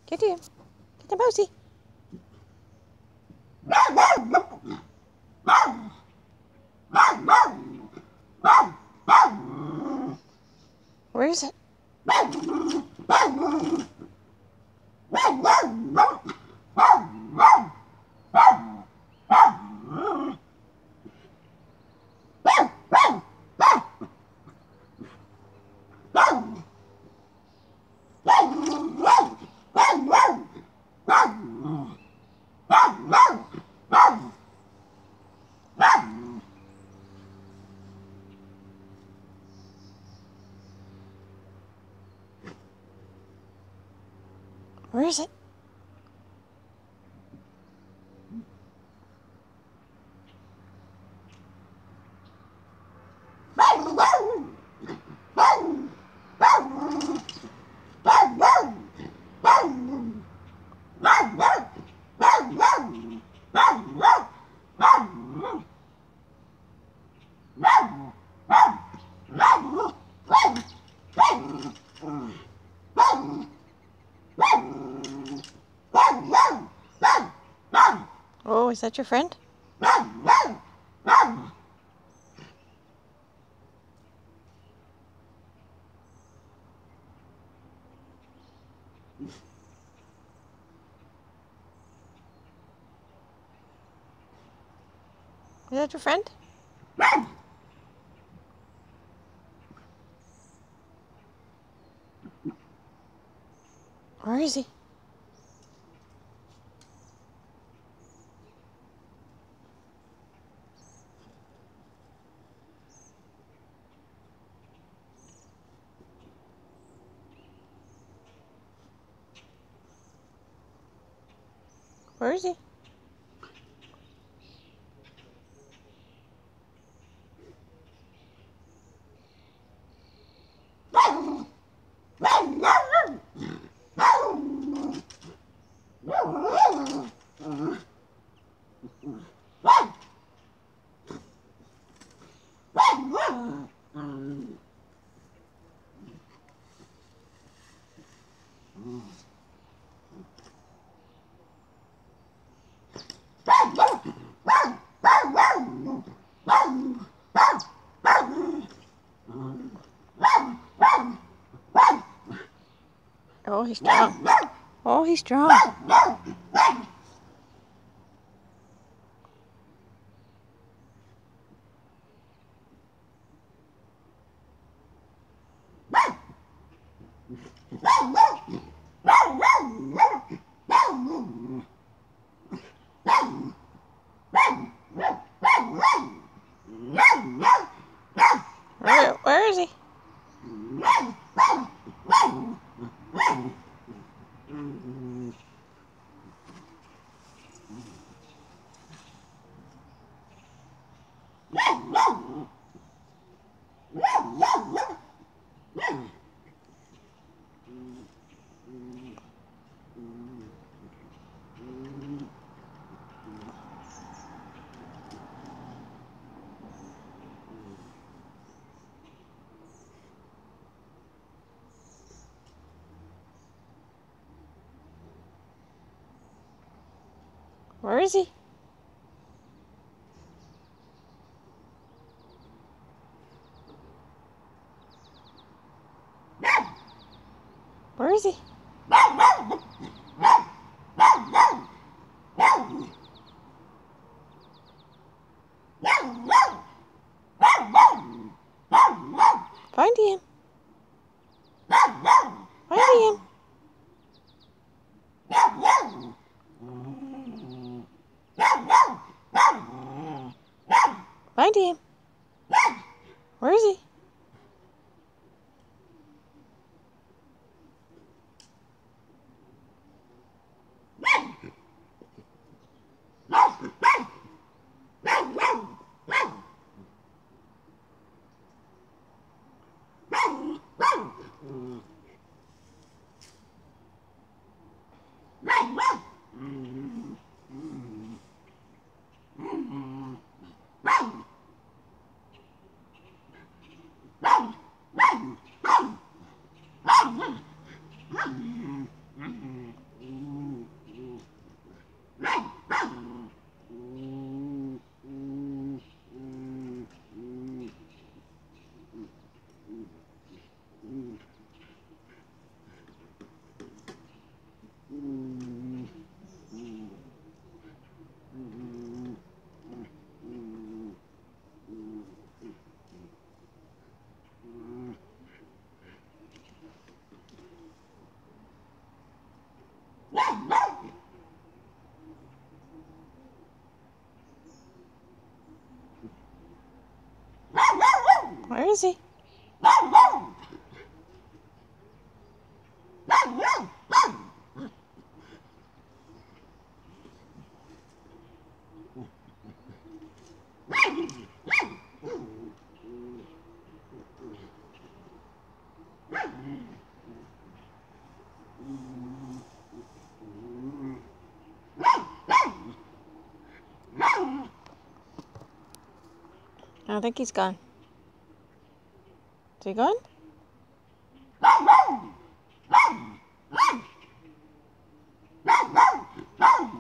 Get him. Get the mousey. Where is it? Where is it? Oh, is that your friend? Is that your friend? Where is he? Where is he? Oh, he's strong. Oh, he's strong. Where is he? Where is he? Where is he? Find him. Find him. Find him. Where is he? is he? I think he's gone. Is he gone?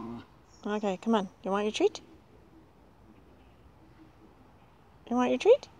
Okay, come on. You want your treat? You want your treat?